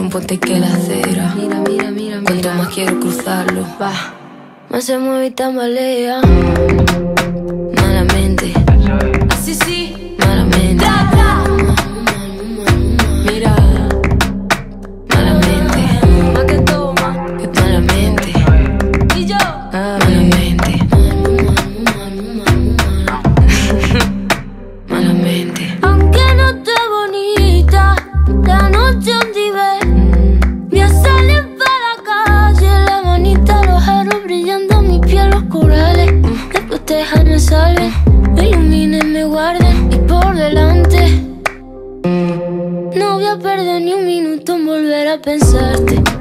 puente que la acera. Mira, mira, mira, Cuanto mira. más quiero cruzarlo, Va, más se mueve y tambalea. malamente, Así sí, malamente, mira, malamente, más que toma. malamente, Y yo, malamente, malamente. aunque no esté bonita, la noche donde voy a salir para la calle, la manita, los aros brillando, mi piel, los corales. Después déjame salven, me iluminen, me guarden y por delante. No voy a perder ni un minuto en volver a pensarte.